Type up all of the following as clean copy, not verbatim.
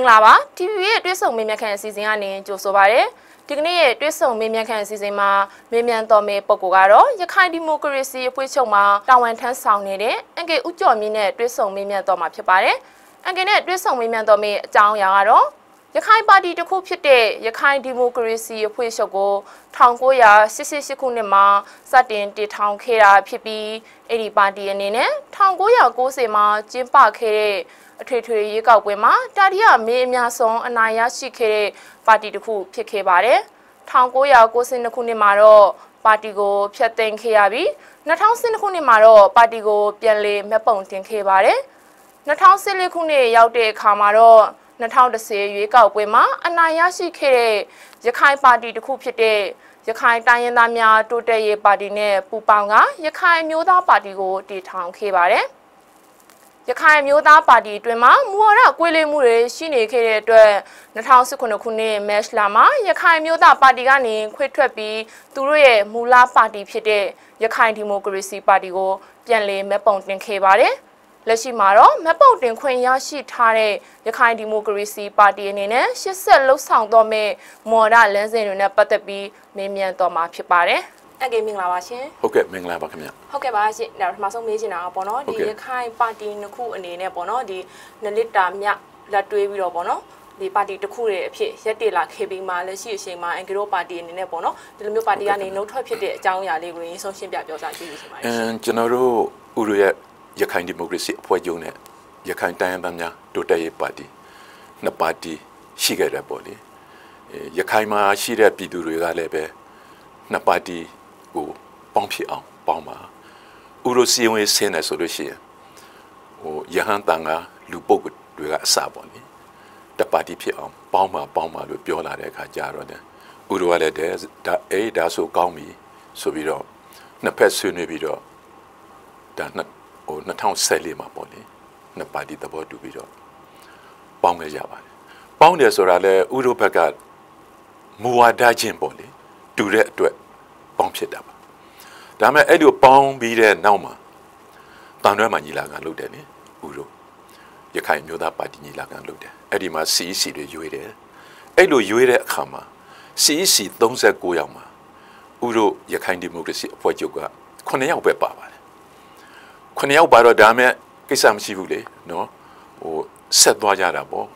င်္ဂလာပါ TV ရဲ့တွဲဆုံမေးမြန်းခန့်အစီအစဉ်ကနေကြိုဆိုပါရစေဒီကနေ့ရဲ့တွဲဆုံမေးမြန်းခန့်အစီအစဉ်မှာမေးမြန်းတော်မယ့်ပုဂ္ဂိုလ်ကတော့ရခိုင်ဒီမိုကရေစီအဖွဲ့ချုပ်မှာတာဝန်ထမ်းဆောင်နေတဲ့အန်ကေဦးကျော်မြင့်နဲ့တွဲဆုံမေးမြန်းတော်မှာဖြစ်ပါတယ်အန်ကေနဲ့တွဲဆုံမေးမြန်းတော်မယ့်အကြောင်းအရာကတော့ရခိုင်ပါတီတစ်ခုဖြစ်တဲ့ရခိုင်ဒီမိုကရေစီအဖွဲ့ချုပ်ကို1988ခုနှစ်မှာစတင်တည်ထောင်ခဲ့တာဖြစ်ပြီးအဲ့ဒီပါတီအနေနဲ့1990မှာကျင်းပခဲ့တဲ့အထွေထွေရွေးကောက်ပွဲမှာတာတီရမေးအများဆုံးအနိုင်ရရှိခဲ့တဲ့ပါတီတစ်ခုဖြစ်ခဲ့ပါတယ်1992ခုနှစ်မှာတော့ပါတီကိုဖျက်သိမ်းခဲ့ရပြီး2012ခုနှစ်မှာတော့ပါတီကိုပြန်လည်မှတ်ပုံတင်ခဲ့ပါတယ်2014ခုနှစ်ရောက်တဲ့အခါမှာတော့2010ရွေးကောက်ပွဲမှာအနိုင်ရရှိခဲ့တဲ့ရခိုင်ပါတီတစ်ခုဖြစ်တဲ့ရခိုင်တိုင်းရင်းသားများတိုးတက်ရေးပါတီနဲ့ပူးပေါင်းကရခိုင်မျိုးသားပါတီကိုတည်ထောင်ခဲ့ပါတယ်ရခိုင်မျိုးသားပါတီအတွင်းမှာမူဝါဒကွဲလွဲမှုတွေရှိနေခဲ့တဲ့အတွက်2019ခုနှစ်မတ်လမှာရခိုင်မျိုးသားပါတီကနေခွဲထွက်ပြီးသူတို့ရဲ့မူလပါတီဖြစ်တဲ့ရခိုင်ဒီမိုကရေစီပါတီကိုပြန်လည်မှတ်ပုံတင်ခဲ့ပါတယ်လက်ရှိမှာတော့မှတ်ပုံတင်ခွင့်ရရှိထားတဲ့ရခိုင်ဒီမိုကရေစီပါတီအနေနဲ့ရှစ်ဆက်လှုပ်ဆောင်တော့မဲ့မော်ဒလမ်းစဉ်တွေနဲ့ပတ်သက်ပြီးမေးမြန်းတော့မှာဖြစ်ပါတယ်အကေမင်္ဂလာပါရှင်ဟုတ်ကဲ့မင်္ဂလာပါခင်ဗျဟုတ်ကဲ့ပါရှင်ဒါပထမဆုံးမေးချင်တာပေါ့နော်ဒီရခိုင်ပါတီနှစ်ခုအနေနဲ့ပေါ့နော်ဒီ2လစ်တာမြလက်တွဲပြီးတော့ပေါ့နော်ဒီပါတီတစ်ခုရဲ့အဖြစ်ရက်တည်လာခဲ့ပြီးမှလက်ရှိအချိန်မှာအန်ဂရိုပါတီအနေနဲ့ပေါ့နော်ဒီလိုမျိုးပါတီကနေနှုတ်ထွက်ဖြစ်တဲ့အကြောင်းအရာလေးကိုရင်းဆုံးရှင်းပြပြောစားကြည့်ရှင်ပါတယ်ကျွန်တော်တို့ဥရရဲ့ရခိုင်ဒီမိုကရေစီအဖွဲ့ချုပ်နဲ့ရခိုင်တိုင်းရင်းသားများတိုးတက်ရေးပါတီနှစ်ပါတီရှိခဲ့တယ်ပေါ့လေရခိုင်မှာရှိတဲ့ပြည်သူတွေကလည်းပဲနှစ်ပါတီကိုပေါင်းဖြစ်အောင်ပေါင်းပါဥရောစီဝင်ဆင်းနေဆိုလို့ရှိရင်ရဟန်းတန်ကလူပုဂ္ဂိုလ်တွေကအစပေါ့လေတပါတီဖြစ်အောင်ပေါင်းပါလို့ပြောလာတဲ့အခါကြတော့တယ်ဥရောကလည်းဒါဆိုကောင်းပြီဆိုပြီးတော့နှစ်ဖက်ဆွေးနွေးပြီးတော့ဒါ2014မှာပေါ့လေနှစ်ပါတီသဘောတူပြီးတော့ပေါင်းခဲ့ကြပါတယ်ပေါင်းတယ်ဆိုတာလဲဥရောဘက်ကမူဝါဒချင်းပေါ့လေတူတဲ့အတွက်ပေါင်းဖြစ်တာပါဒါမဲ့အဲ့လိုပေါင်းပြီးတဲ့နောက်မှာတန်ရွဲမှာညီလာခံလုပ်တယ်နိဥရောရခိုင်မျိုးသားပါတီညီလာခံလုပ်တယ်အဲ့ဒီမှာ CEC တွေရွေးတယ်အဲ့လိုရွေးတဲ့အခါမှာ CEC 39ယောက်မှာဥရောရခိုင်ဒီမိုကရေစီအဖွဲ့ချုပ်က9ယောက်ပဲပါပါတယ်9ယောက်ပါတော့ဒါမဲ့ကိစ္စမရှိဘူးလေနော်ဆက်သွားကြတာပေါ့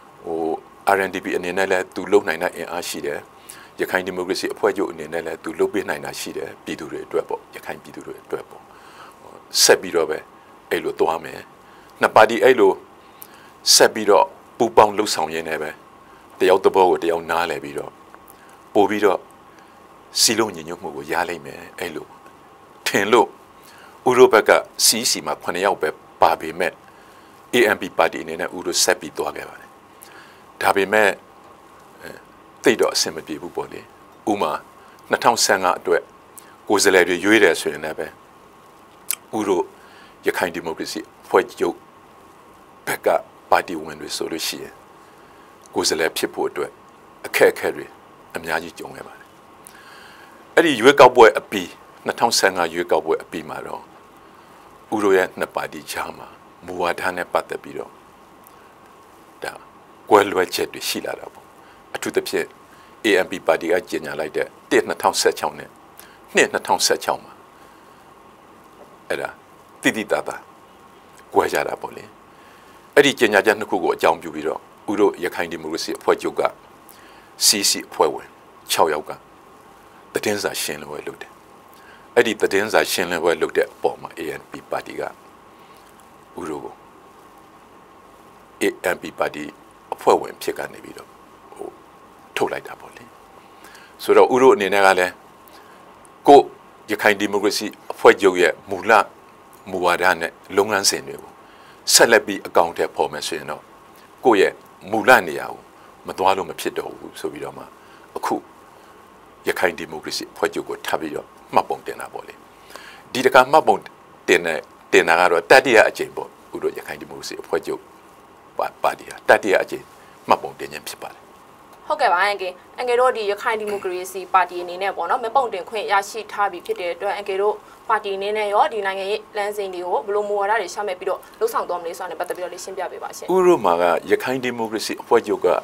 RNDP အနေနဲ့လည်းသူလုံနိုင်တဲ့အင်အားရှိတယ်ရခိုင်ဒီမိုကရေစီအဖွဲ့ချုပ်အနေနဲ့လည်းသူလုပ်ပေးနိုင်တာရှိတယ်ပြည်သူတွေအတွက်ပေါ့ရခိုင်ပြည်သူတွေအတွက်ပေါ့ဆက်ပြီးတော့ပဲအဲ့လိုသွားမယ်နှစ်ပါတီအဲ့လိုဆက်ပြီးတော့ပူပေါင်းလှုပ်ဆောင်ရင်းနဲ့ပဲတယောက်တစ်ဘောကိုတယောက်နားလဲပြီးတော့ပို့ပြီးတော့စီလုံးညညွတ်မှုကိုရလိမ့်မယ်အဲ့လိုထင်လို့ဥရောပက CEC မှာ9ယောက်ပဲပါပေမဲ့ ANP ပါတီအနေနဲ့ဥရောဆက်ပြီးသွားခဲ့ပါတယ်ဒါပေမဲ့တိတ်တော့အဆင်မပြေဘူးပေါ့လေဥမာ2015အတွက်ကိုယ်စားလှယ်တွေရွေးတယ်ဆိုရင်လည်းပဲဥရောရခိုင်ဒီမိုကရေစီဖွဲ့ချုပ်ဘက်ကပါတီဝင်တွေဆိုလို့ရှိရင်ကိုယ်စားလှယ်ဖြစ်ဖို့အတွက်အခက်အခဲတွေအများကြီးကြုံခဲ့ပါတယ်အဲ့ဒီရွေးကောက်ပွဲအပြီး2015ရွေးကောက်ပွဲအပြီးမှာတော့ဥရောရဲ့နှစ်ပါတီချားမှာမူဝါဒနဲ့ပတ်သက်ပြီးတော့ဒါကွဲလွဲချက်တွေရှိလာတာပေါ့အထူးသဖြင့် ANP ပါတီကကြေညာလိုက်တဲ့2016နဲ့2016မှာအဲ့ဒါတိတိတသာကွဲကြတာပေါ့လေအဲ့ဒီကြေညာချက်နှစ်ခုကိုအကြောင်းပြုပြီးတော့ဥရောရခိုင်ဒီမိုကရေစီအဖွဲ့ချုပ်က CC အဖွဲ့ဝင်6ယောက်ကသတင်းစာရှင်းလင်းပွဲလုပ်တယ်အဲ့ဒီသတင်းစာရှင်းလင်းပွဲလုပ်တဲ့အပေါ်မှာ ANP ပါတီကဥရောကို ANP ပါတီအဖွဲ့ဝင်ဖြစ်ကနေပြီးတော့ထုတ်လိုက်တာပေါ့လေဆိုတော့ဥရောအနေနဲ့ကလည်းကိုရခိုင်ဒီမိုကရေစီအဖွဲ့ချုပ်ရဲ့မူဝါဒနဲ့လုပ်ငန်းစဉ်တွေကိုဆက်လက်ပြီးအကောင့်ထဲပေါ်မယ်ဆိုရင်တော့ကိုရဲ့မူလနေရာကိုမသွားလို့မဖြစ်တော့ဘူးဆိုပြီးတော့မှအခုရခိုင်ဒီမိုကရေစီအဖွဲ့ချုပ်ကိုထပ်ပြီးတော့မှတ်ပုံတင်တာပေါ့လေဒီတခါမှတ်ပုံတင်တာကတော့တတိယအကြိမ်ပေါ့ဥရောရခိုင်ဒီမိုကရေစီအဖွဲ့ချုပ်ပါတီဟာတတိယအကြိမ်မှတ်ပုံတင်ခြင်းဖြစ်ပါတယ်ဟုတ်ကဲ့ပါအန်ကေတို့ဒီရခိုင်ဒီမိုကရေစီပါတီအနေနဲ့ပေါ့နော်မဲပုံတင်ခွင့်ရရှိထားပြီးဖြစ်တဲ့အတွက်အန်ကေတို့ပါတီအနေနဲ့ရောဒီနိုင်ငံရေးလမ်းစဉ်တွေကိုဘယ်လိုမူဝါဒတွေချမှတ်ပြီးတော့လှုပ်ဆောင်သွားမလဲဆိုတာနဲ့ပတ်သက်ပြီးတော့လေးရှင်းပြပေးပါရှင်ဥရောမှာကရခိုင်ဒီမိုကရေစီအဖွဲ့ချုပ်က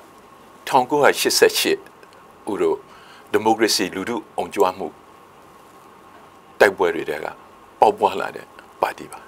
1988ဥရောဒီမိုကရေစီလူထုအောင်ကြွားမှုတိုက်ပွဲတွေကပေါက်ပွားလာတဲ့ပါတီပါ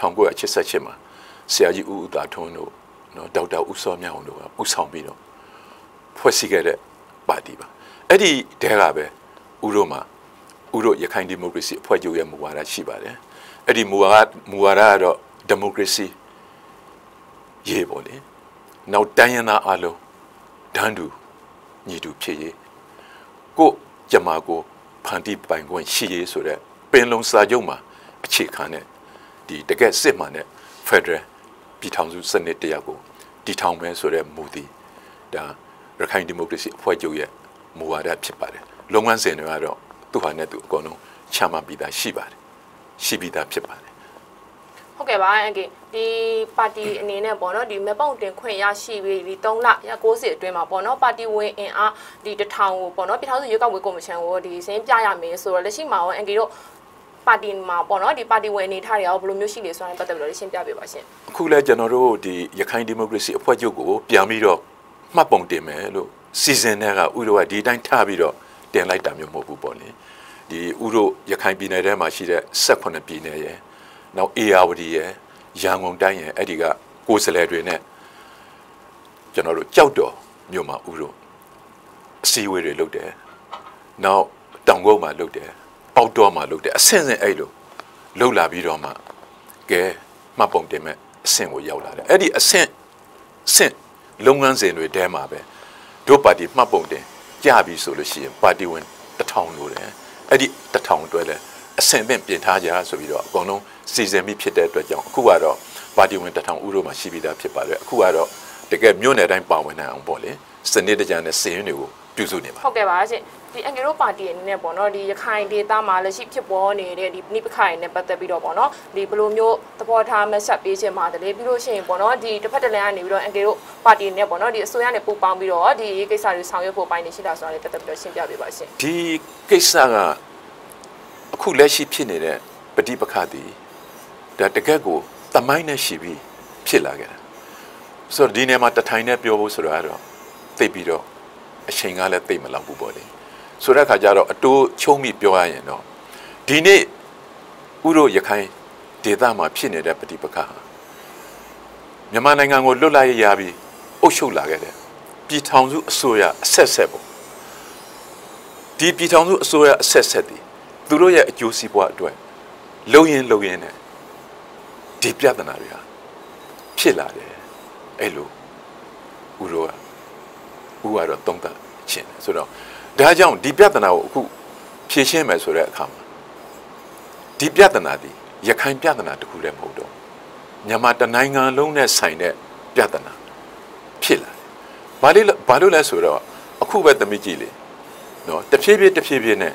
1988မှာဆရာကြီးဦးသားထွန်းတို့နော်ဒေါက်တာဦးစောမြအောင်တို့ကဦးဆောင်ပြီးတော့ဖွဲ့စည်းခဲ့တဲ့ပါတီပါအဲ့ဒီတဲကပဲဥရောမှာဥရောရခိုင်ဒီမိုကရေစီအဖွဲ့ချုပ်ရဲ့မူဝါဒရှိပါတယ်အဲ့ဒီမူဝါဒကတော့ဒီမိုကရေစီရေးပေါ်လေနောက်တိုင်းရင်းသားအလုံးဒန်းတူညီတူဖြစ်ရေးကိုကြမာကိုဖန်တီးပိုင်ခွင့်ရှိရေးဆိုတဲ့ပင်လုံစာချုပ်မှာအခြေခံတဲ့ဒီတကယ်စစ်မှန်တဲ့ Federal ပြည်ထောင်စုစနစ်တရားကိုတည်ထောင်မယ်ဆိုတဲ့မူတည်ဒါရခိုင်ဒီမိုကရေစီအဖွဲ့ချုပ်ရဲ့မူဝါဒဖြစ်ပါတယ်လုပ်ငန်းစဉ်တွေကတော့သူ့ဟာနဲ့သူအကုန်လုံးချမှတ်ပြီးသားရှိပါတယ်ရှိပြီးသားဖြစ်ပါတယ်ဟုတ်ကဲ့ပါအန်ကေဒီပါတီအနေနဲ့ပေါ့နော်ဒီမဲပုံတင်ခွင့်ရရှိပြီးဒီ3လ90အတွင်းမှာပေါ့နော်ပါတီဝင်အင်အားဒီ1000ကိုပေါ့နော်ပြည်ထောင်စုရွေးကောက်ပွဲကော်မရှင်ကိုဒီစင်းပြရမယ်ဆိုတော့လက်ရှိမှာရောအန်ကေတို့ပါတီမှာပေါ့နော်ဒီပါတီဝင်အနေထားတွေရောဘယ်လိုမျိုးရှိလဲဆိုတာပတ်သက်ပြီးတော့ရှင်းပြပေးပါရှင်အခုလဲကျွန်တော်တို့ဒီရခိုင်ဒီမိုကရေစီအဖွဲ့ချုပ်ကိုပြန်ပြီးတော့မှတ်ပုံတင်မယ်လို့စီစဉ်တဲ့ကဥရောကဒီတိုင်းထားပြီးတော့တင်လိုက်တာမျိုးမဟုတ်ဘူးပေါ့လေဒီဥရောရခိုင်ပြည်နယ်ထဲမှာရှိတဲ့18ပြည်နယ်ရဲ့နောက်အေယာဝတီရဲ့ရန်ကုန်တိုင်းရဲ့အဲ့ဒီကကိုယ်စားလှယ်တွေနဲ့ကျွန်တော်တို့ကြောက်တော်မြို့မှာဥရောအစည်းအဝေးတွေလုပ်တယ်နောက်တောင်ကုန်းမှာလုပ်တယ်ပေါက်တော်မှာလုပ်တယ်အဆင့်ဆင့်အဲ့လိုလှုပ်လာပြီးတော့မှကဲမှတ်ပုံတင်မဲ့အဆင့်ကိုရောက်လာတယ်အဲ့ဒီအဆင့်လုပ်ငန်းစဉ်တွေတဲမှာပဲတို့ပါတီမှတ်ပုံတင်ကြပြီဆိုလို့ရှိရင်ပါတီဝင်1000လို့တယ်အဲ့ဒီ1000တွဲလဲအဆင့်သင့်ပြင်ထားကြဆိုပြီးတော့အကုန်လုံးစီစဉ်ပြီးဖြစ်တဲ့အတွက်ကြောင့်အခုကတော့ပါတီဝင်1000ဥရောမှာရှိပြီးသားဖြစ်ပါတယ်အခုကတော့တကယ်မြို့နယ်တိုင်းပါဝင်နိုင်အောင်ပေါ့လေစနစ်တကျနဲ့စီရင်တွေကိုပြုစုနေပါဟုတ်ကဲ့ပါရှင်ဒီအန်ဂီရိုပါတီအနေနဲ့ပေါ့နော်ဒီရခိုင်ဒေသမှာလက်ရှိဖြစ်ပေါ်နေတဲ့ဒီနိပခိုင်နဲ့ပတ်သက်ပြီးတော့ပေါ့နော်ဒီဘယ်လိုမျိုးသဘောထားမဆက်ပေးခြင်းပါတယ်လေပြီးလို့ရှိရင်ပေါ့နော်ဒီတစ်ဖက်တစ်လမ်းကနေပြီးတော့အန်ဂီရိုပါတီနဲ့ပေါ့နော်ဒီအစိုးရနဲ့ပူးပေါင်းပြီးတော့ဒီကိစ္စတွေဆောင်ရွက်ဖို့ပိုင်းနေရှိတာဆိုတာလေးပတ်သက်ပြီးတော့ရှင်းပြပေးပါရှင်ဒီကိစ္စကအခုလက်ရှိဖြစ်နေတဲ့ပဋိပက္ခသည်ဒါတကက်ကိုတမိုင်းနဲ့ရှိပြီးဖြစ်လာခဲ့တာဆိုတော့ဒီနေရာမှာတထိုင်နဲ့ပြောဖို့ဆိုတော့သိပြီးတော့အချိန်ကလည်းသိမလောက်ဘူးပေါ့လေဆိုတဲ့အခါကျတော့အတိုးချုံမိပြောရရင်တော့ဒီနေ့ဥရောရခိုင်ဒေသမှာဖြစ်နေတဲ့ပဋိပက္ခဟာမြန်မာနိုင်ငံကိုလွတ်လပ်ရေးရပြီးအုပ်ချုပ်လာခဲ့တဲ့ပြည်ထောင်စုအစိုးရအဆက်ဆက်ပေါ့ဒီပြည်ထောင်စုအစိုးရအဆက်ဆက်ဒီသူတို့ရဲ့အကျိုးစီးပွားအတွက်လုံရင်နဲ့ဒီပြဿနာတွေဟာဖြစ်လာတယ်အဲ့လိုဥရောကတော့တုံ့တက်ခြင်းဆိုတော့ဒါကြောင့်ဒီပြဿနာကိုအခုဖြေရှင်းမယ်ဆိုတဲ့အခါမှာဒီပြဿနာဒီရခိုင်ပြဿနာတခုတည်းမဟုတ်တော့မြန်မာတနိုင်ငံလုံးနဲ့ဆိုင်တဲ့ပြဿနာဖြစ်လာတယ်။ဘာလို့လဲဆိုတော့အခုပဲသမီးကြည့်လေနော်တဖြည်းဖြည်းနဲ့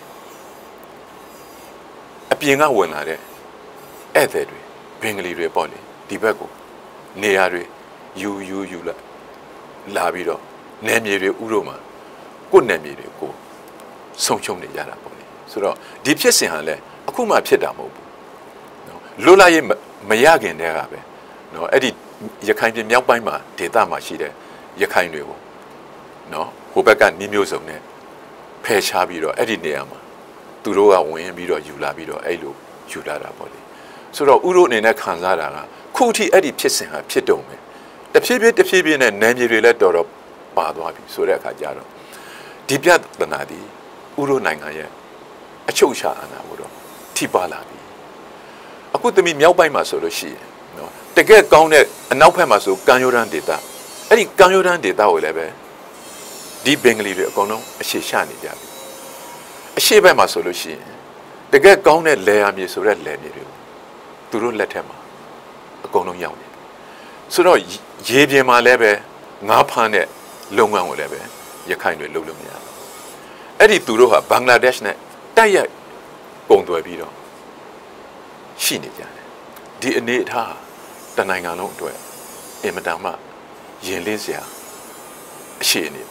အပြင်ကဝင်လာတဲ့ဧည့်သည်တွေဘင်္ဂလီတွေပေါ့လေဒီဘက်ကိုနေရာတွေယူလာပြီးတော့နယ်မြေတွေဥရောမှာကိုယ်နယ်မြေတွေကိုဆုံးရှုံးနေကြတာပေါ့လေဆိုတော့ဒီဖြစ်စဉ်ဟာလည်းအခုမှဖြစ်တာမဟုတ်ဘူးနော်လွတ်လပ်ရေးမရခင်တည်းကပဲနော်အဲ့ဒီရခိုင်ပြည်မြောက်ပိုင်းမှာဒေသမှာရှိတဲ့ရခိုင်တွေကိုနော်ဟိုဘက်ကနှီးမျိုးစုံနဲ့ဖယ်ရှားပြီးတော့အဲ့ဒီနေရာမှာသူတို့ကဝင်ပြီးတော့ယူလာပြီးတော့အဲ့လိုယူလာတာပေါ့လေဆိုတော့ဥရောအနေနဲ့ခံစားတာကခုထိအဲ့ဒီဖြစ်စဉ်ဟာဖြစ်တော့မယ်တဖြည်းဖြည်းနဲ့နယ်မြေတွေလည်းတော်တော်ပါသွားပြီဆိုတဲ့အခါကျတော့ဒီပြဿနာဒီဥရောနိုင်ငံရဲ့အချုပ်အခြာအာဏာကိုတော့ထိပါလာပြီအခုသမီးမြောက်ပိုင်းမှာဆိုလို့ရှိရင်နော်တကယ်ကောင်းတဲ့အနောက်ဘက်မှာဆိုကံရိုးတန်းဒေသအဲ့ဒီကံရိုးတန်းဒေသကိုလည်းပဲဒီဘင်္ဂလီတွေအကုန်လုံးအရှိရှနေကြပြီအရှိဘက်မှာဆိုလို့ရှိရင်တကယ်ကောင်းတဲ့လယ်ယာမြေဆိုတဲ့လယ်မြေတွေသူတို့လက်ထက်မှာအကုန်လုံးရောက်နေဆိုတော့ရေပြင်မှာလည်းပဲငါးဖမ်းတဲ့လုပ်ငန်းကိုလည်းပဲရခိုင်တွေလုပ်လို့မရဘူးအဲ့ဒီသူတို့ဟာဘင်္ဂလားဒေ့ရှ်နဲ့တိုက်ရိုက်ပုံသွယ်ပြီးတော့ရှိနေကြတယ်ဒီအနေအထားတနိုင်ငံလုံးအတွက်အင်မတန်မှရင်လေးစရာအရှိအနေပါ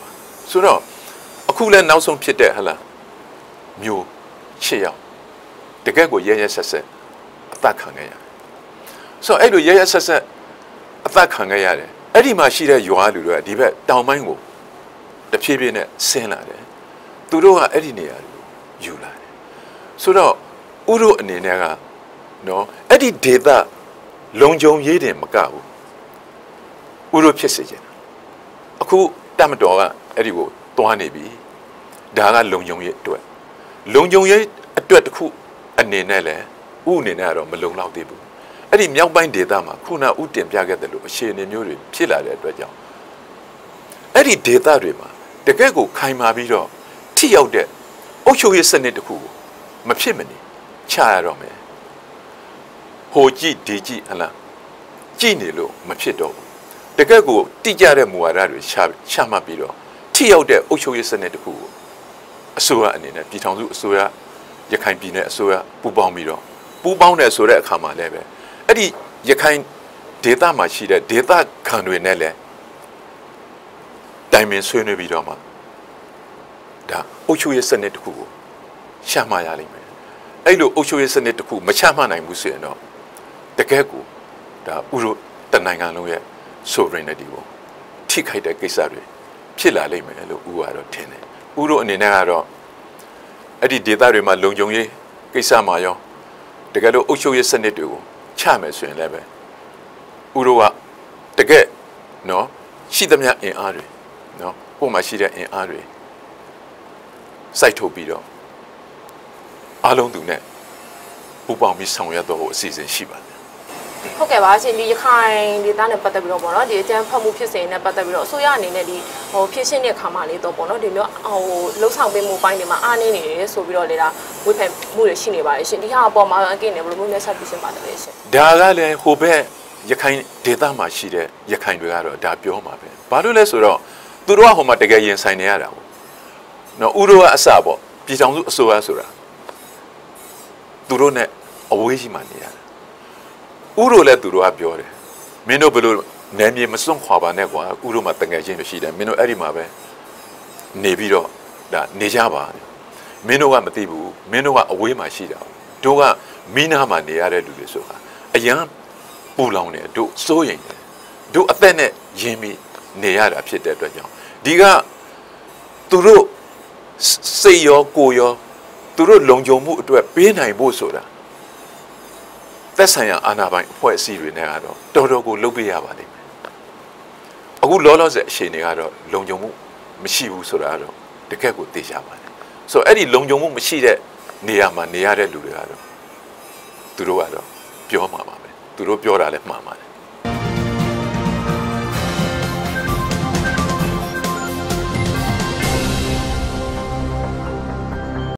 ဆိုတော့အခုလည်းနောက်ဆုံးဖြစ်တဲ့ဟလားမျိုး8 ယောက်တကယ့်ကိုရဲဆက်ဆက်အသက်ခံခဲ့ရတယ်ဆိုတော့အဲ့လိုရဲဆက်ဆက်အသက်ခံခဲ့ရတယ်အဲ့ဒီမှာရှိတဲ့ရွာလူတွေကဒီဘက်တောင်ပိုင်းကိုတဖြည်းဖြည်းနဲ့ဆင်းလာတယ်သူတို့ကအဲ့ဒီနေရာကိုယူလာတယ်ဆိုတော့ဥရုအနေနဲ့ကနော်အဲ့ဒီဒေသလုံခြုံရေးတင်မကဘူးဥရုဖြစ်စေချင်တာအခုတမတော်ကအဲ့ဒီကိုတွားနေပြီဒါကလုံခြုံရေးအတွက်လုံခြုံရေးအတွက်တခုအနေနဲ့လဲဥအနေနဲ့ကတော့မလုံလောက်သေးဘူးအဲ့ဒီမြောက်ပိုင်းဒေသမှာခုနဥတင်ပြခဲ့တယ်လို့အခြေအနေမျိုးတွေဖြစ်လာတဲ့အတွက်ကြောင့်အဲ့ဒီဒေသတွေမှာတကယ့်ကိုခိုင်မာပြီးတော့ထိရောက်တဲ့အုပ်ချုပ်ရေးစနစ်တစ်ခုကိုမဖြစ်မနေချရတော့မယ်ဟိုကြည့်ဒီကြည့်ဟလားကြည့်နေလို့မဖြစ်တော့ဘူးတကယ့်ကိုတိကျတဲ့မူဝါဒတွေချမှတ်ပြီးတော့ထိရောက်တဲ့အုပ်ချုပ်ရေးစနစ်တစ်ခုကိုအစိုးရအနေနဲ့ပြည်ထောင်စုအစိုးရရခိုင်ပြည်နယ်အစိုးရပူးပေါင်းပြီးတော့ပူးပေါင်းတယ်ဆိုတဲ့အခါမှာလည်းပဲအဲ့ဒီရခိုင်ဒေသမှာရှိတဲ့ဒေသခံတွေနဲ့လည်းတိုင်ပင်ဆွေးနွေးပြီးတော့မှဒါအုပ်ချုပ်ရေးစနစ်တစ်ခုကိုချမှတ်ရလိမ့်မယ်အဲ့လိုအုပ်ချုပ်ရေးစနစ်တစ်ခုမချမှတ်နိုင်ဘူးဆိုရင်တော့တကယ်ကိုဒါဥရောတနိုင်ငံလုံးရဲ့ sovereignty ကိုထိခိုက်တဲ့ကိစ္စတွေဖြစ်လာလိမ့်မယ်လို့ဥကတော့ထင်တယ်ဥရောအနေနဲ့ကတော့အဲ့ဒီဒေသတွေမှာလုံခြုံရေးကိစ္စမှာရောတကယ်လို့အုပ်ချုပ်ရေးစနစ်တွေကိုချမယ်ဆိုရင်လည်းပဲဥရောကတကယ်နော်ရှိသမျှအင်အားတွေနော်ကိုယ်မှာရှိတဲ့အင်အားတွေစိုက်ထုတ်ပြီးတော့အားလုံးသူနဲ့ပူပေါင်းပြီးဆောင်ရွက်တော့အစီအစဉ်ရှိပါတယ်ဟုတ်ကဲ့ပါရှင်ဒီရခိုင်ဒေသနဲ့ပတ်သက်ပြီးတော့ပေါ့နော်ဒီအကြမ်းဖက်မှုဖြစ်စဉ်နဲ့ပတ်သက်ပြီးတော့အစိုးရအနေနဲ့ဒီဖြစ်ရှင်းတဲ့ခါမှလေးတော့ပေါ့နော်ဒီမျိုးလှုပ်ဆောင်ပေးမှုပိုင်းတွေမှာအားနည်းနေတယ်ဆိုပြီးတော့လေဒါဝေဖန်မှုတွေရှိနေပါတယ်ရှင်ဒီဟာအပေါ်မှာအကိနေဘယ်လိုမျိုးများဆက်ပြီးရှင်းပါတယ်ရှင်ဒါကလည်းဟိုဘက်ရခိုင်ဒေသမှာရှိတဲ့ရခိုင်တွေကတော့ဒါပြောမှာပဲဘာလို့လဲဆိုတော့သူတို့ကဟိုမှာတကယ်ရင်ဆိုင်နေရတာပေါ့နော်ဥရောကအစပေါ့ပြည်ထောင်စုအစိုးရဆိုတာသူတို့နဲ့အဝေးကြီးမှနေရတယ်ဥရောလည်းသူတို့ကပြောတယ်မင်းတို့ဘယ်လိုနယ်မြေမစွန့်ခွာပါနဲ့ကွာဥရောမှာတငယ်ချင်းရှိတယ်မင်းတို့အဲ့ဒီမှာပဲနေပြီးတော့ဒါနေကြပါမင်းတို့ကမသိဘူးမင်းတို့ကအဝေးမှာရှိတာတို့ကမင်းနာမှာနေရတဲ့လူတွေဆိုတာအရန်ပူလောင်တယ်တို့စိုးရိမ်တယ်တို့အသက်နဲ့ရင်းပြီးနေရတာဖြစ်တဲ့အတွက်ကြောင့်ဒီကသူတို့စိတ်ရောကိုယ်ရောသူတို့လုံခြုံမှုအတွက်ပေးနိုင်ဖို့ဆိုတာသက်ဆိုင်ရာအာဏာပိုင်အဖွဲ့အစည်းတွေနဲ့ကတော့တော်တော်ကိုလုပ်ပေးရပါလိမ့်မယ်အခုလောလောဆယ်အခြေအနေကတော့လုံခြုံမှုမရှိဘူးဆိုတာကတော့တကယ့်ကိုသိကြပါတယ်ဆိုတော့အဲ့ဒီလုံခြုံမှုမရှိတဲ့နေရာမှာနေရတဲ့လူတွေကတော့သူတို့ကတော့ပြောမှာပါပဲသူတို့ပြောတာလည်းမှားပါတယ်